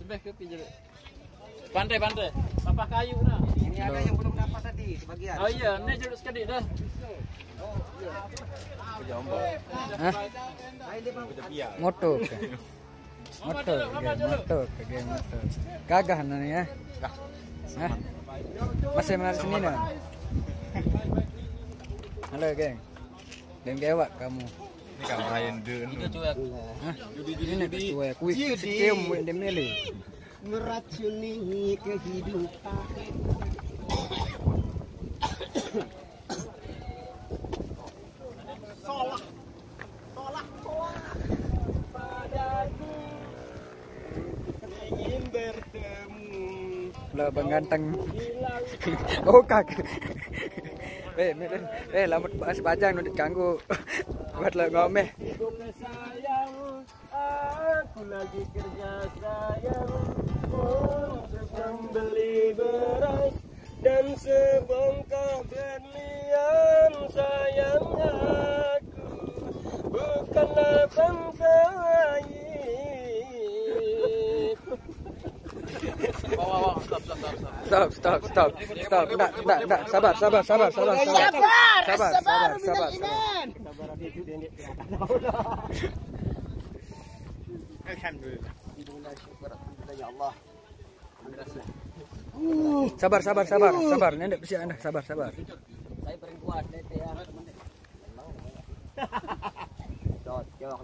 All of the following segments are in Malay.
lebih ke pinggir. Pantai. Papa kayu nah. Ini ada yang belum dapat tadi sebagian. Oh iya, ini jeruk sekali dah. Hah? Moto. Moto. Gagah nana ya. Hah? Masih menarik sini nah. Halo geng. Geng gewak kamu. Ini kan main dun. Hah? Ini cuek. Kuih sekium buat demeli. Meracuni kehidupan. Solah padaku ingin bertemu. Lah bang ganteng. Oh kak. Lambat bahas bajang nu diganggu. Buat lo ngomeh. Sayang, aku lagi kerja sayang untuk membeli beras dan sebongkah berlian. Sayang, aku bukanlah pengkait. Stop. Enggak. Sabar. Sabar. Nenek bisa Anda, sabar. Saya paling kuat dete ya. Cocok.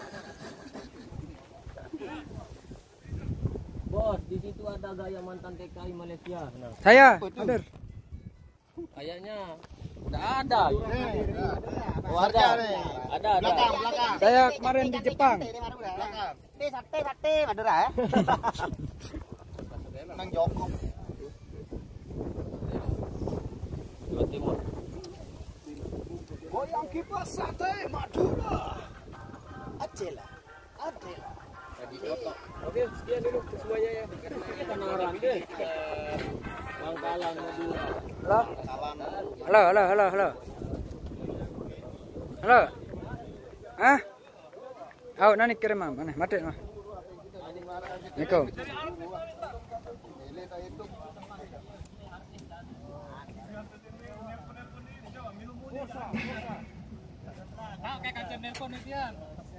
Bos, di situ ada gaya mantan TKI Malaysia. Nah. Saya, hadir. Kayaknya enggak ada. Oh, ada. Belakang. Saya kemarin di Jepang. Belakang. Sate Madura ya. Nang Joko. Jawa Timur. Goyang kipas sate Madura. Acela. Oke, sekian dulu semuanya ya. Kenalan deh. Bangkalan Madura. Halo. Hah? Aw, nani kirim mah, mana? Mati mah. Niko. Kayak kancam nelpon itian.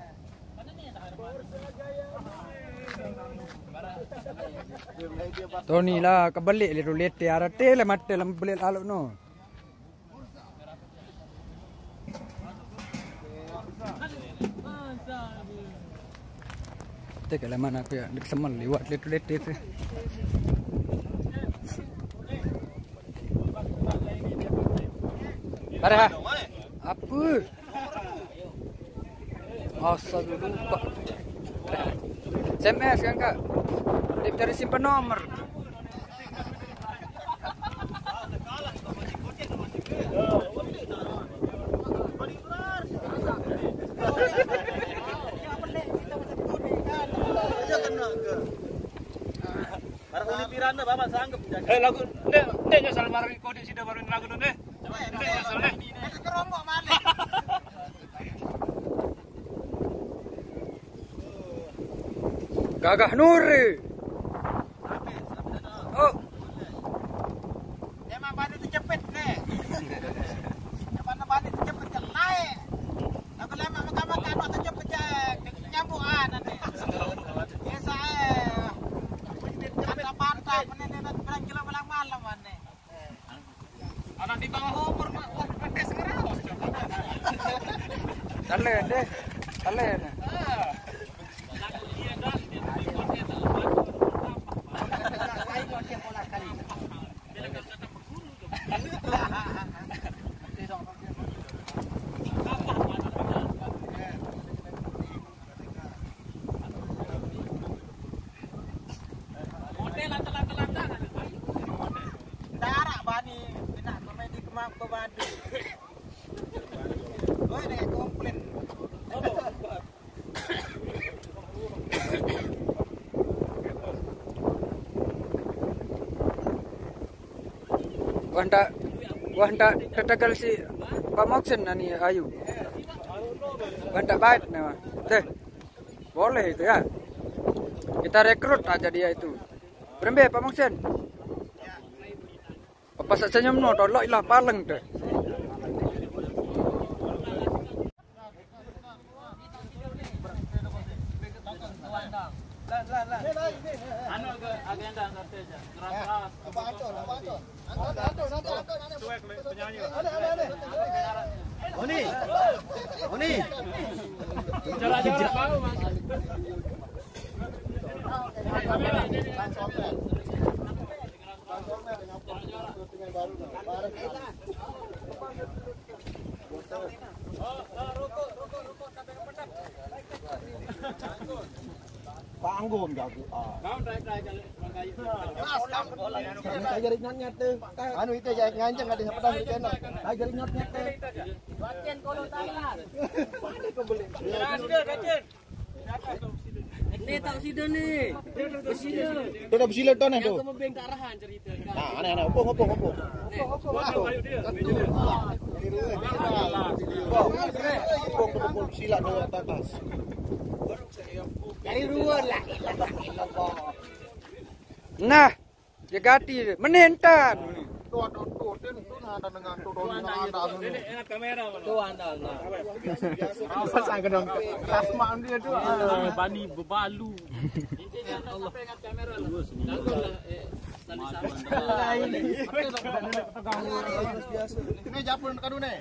Tony lah kebalik liru lete arate le mate lam belit aluk no. Tek le mana aku ya dik semal liwat liru lete tu. Parah. Apa? Asal lupa. SMS kan kak? Dari simpan nomor. Lagu nek nyasal marang kode sida baru lagu nek. Nek nyasal nek. Kerombok mana? Gagah Nuri. Oh. Emang bani terjepit nih. Emang bani terjepit naik. Aku lama makan terjepit nyambukan nanti. Biasa ada pantai menenun berang kilo malam mana. Anak di bawah umur mah gede sekarang. Talen deh. Darak bani kena komedi kemak badu. Oi nek komplain. Wanda katagal si Pamoksen nani Ayu. Wanda baik nama. Deh. Boleh itu ya. Kita rekrut aja dia itu. Berembe Pak Mongsen. Apa sak senyum no tolok ilah paleng deh. Oni. Panggung jago. Saya jadi nyat tuh. Anu itu saya nganceng ada pedang di channel. Saya jadi nyat tuh. Latihan kalau tangan. Ini tak sida nih. Bersida. Itu udah bersila tuh nih tuh. Kamu bengkak arahan cerita. Nah, aneh-aneh opo. Sila tuh atas. Dari luar lah. Nah, jegati menentan. Tuh ada dengan Enak kamera mana? Tuh anda. Pasang ke dong. Tasman dia tuh. Bani bebalu. Allah. Kamera lah. Tali sama. Ini japun kadune.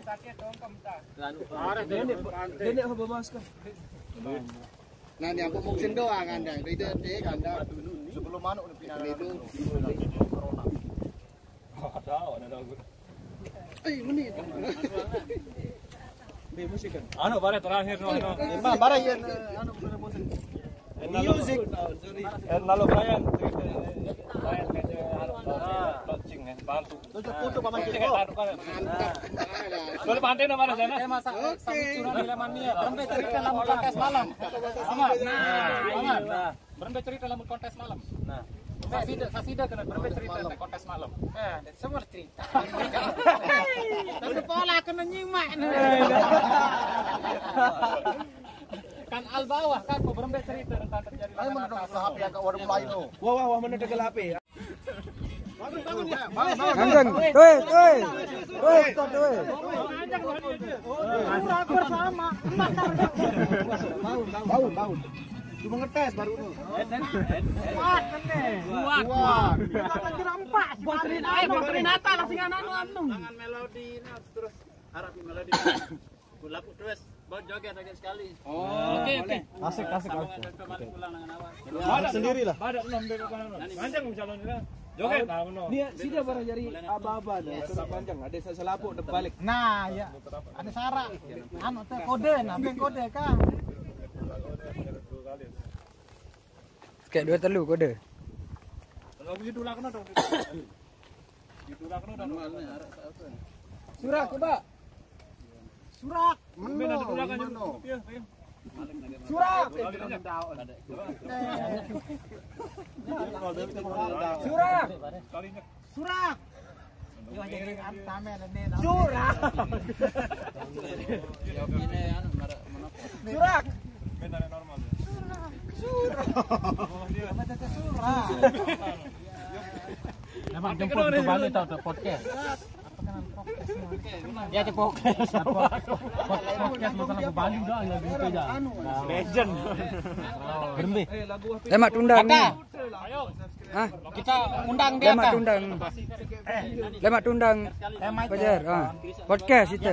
Dene apa masker? Nah, yang pemuksin doang Anda. Itu Anda sebelum manuk pindah itu. Anu bare terakhir no. Bara yen anu bosan. Music. Lalu Brian launching bantu. Tujuh foto paman Mantap. Mantap. Boleh pantai no mana sana? Masak curang Lemania. Berembe cerita dalam kontes malam. Aman. Nah, berembe cerita dalam kontes malam. Nah, Sasida kena berembe cerita dalam kontes malam. Semua cerita. Tapi pola kena nyimak. Kan al bawah kan berembe cerita tentang terjadi Ayo mana dong HP agak warung lain tuh. Wah mana tegel HP. Anjing. Stop. Bersama. Bau. Cuma ngetes baru tuh. Kuat. Bos Renata langsung anu. Tangan melodi terus harapin melodi. Laku terus buat joget aja sekali. Oke. Asik. Sendiri lah. Badak belum bebek mana. Panjang calon dia. Joget nah no. Dia sida barang jari aba-aba dah. Sudah panjang ada selapuk depan balik. Nah, ya. Ada syarat. Anu teh kode, kode kan. Kayak 2 telu kode. Kalau begitu lah kena dong. Surak coba. Surak. Meno. Surak. Surak. Surak. Mentalnya normal. Memang jemput ke Bali tahu podcast. Ya di podcast. Podcast masalah ke Bali dah lagi itu aja. Legend. Berembe. Lemak tundang nih. Hah? Kita undang dia Lemak tundang. Lemak tundang. Pajar. Podcast itu.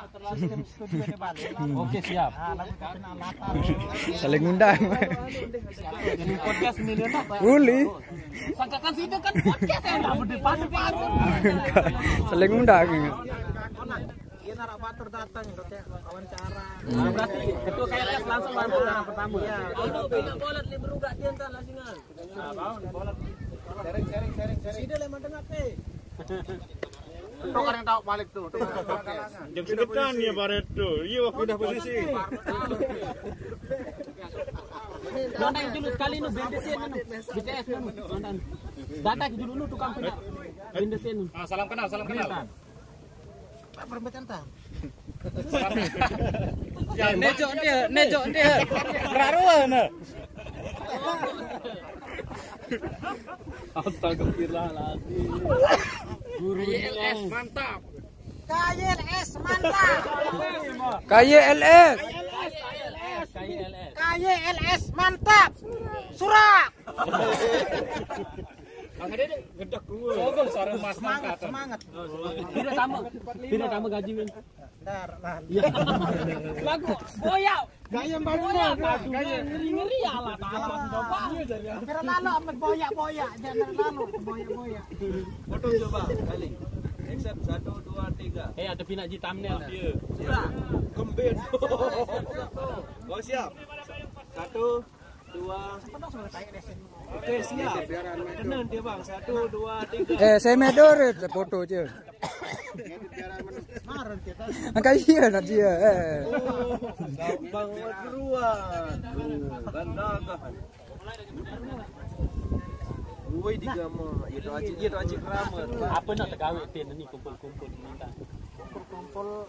Oke siap. Saling undang. Jadi podcast ini dia tak. Uli. Sangkakan situ kan podcast yang dah berdepan. Saling undang. Iya narak batur datang wawancara. Berarti itu kayak tes langsung wawancara pertama. Iya. Kalau bila bolat li berugak dia entar lasingan. Sharing. Sida lemah tengah teh. Itu kan yang tahu balik tuh. Jam sedepan ya Bareto. Iya pindah posisi. Nonton dulu sekali nu bendesin nu. BTS nu. Nonton. Dadak dulu nu tukang pindah. Bendesin nu. Salam kenal. Pak perbetan tah. Ya, nejo dia. Raruan. Astagfirullahaladzim. KYLS mantap. KYLS mantap. KYLS. KYLS mantap. Surak. Gedak gua. Sogol suara Mas Semangat, semangat. Tidak tambah gaji men. Bentar, lah. Lagu boya. Gaya baru Ngeri-ngeri alat coba. Biar lalu amat boyak-boyak, jangan lalu boyak-boyak. Foto coba kali. Action 1 2 3. Ada pinaji thumbnail dia. Gembir. Oh siap. 1 2. Oke siap. Tenang dia bang. 1 2 3. Saya medor foto je. Marah kita. Angkat dia nak dia. Gampang keruan. Bandaga. Woi di gama. Itu aja keramat. Apa nak tergawe tin ni kumpul-kumpul minta. Kumpul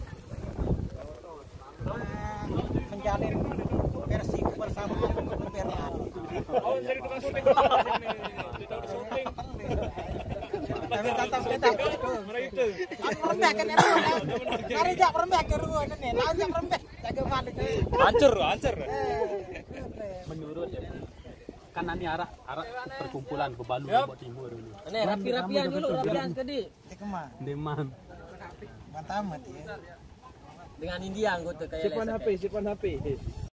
menjalin versi kebersamaan kebenaran. Oh, jadi tukang syuting. Tidak ada syuting. Kami tatap kita. Mereka. Aku rembek kan itu. Cari jak rembek ke ruang ini. Lawan jak rembek. Jaga balik. Hancur. Menurut ya. Kan nanti arah perkumpulan Bebalu Lombok Timur ini. Ini rapi-rapian dulu, rapian sekali. Dikemang. Demam. Mantap ya. Dengan India anggota kayak Sipan HP.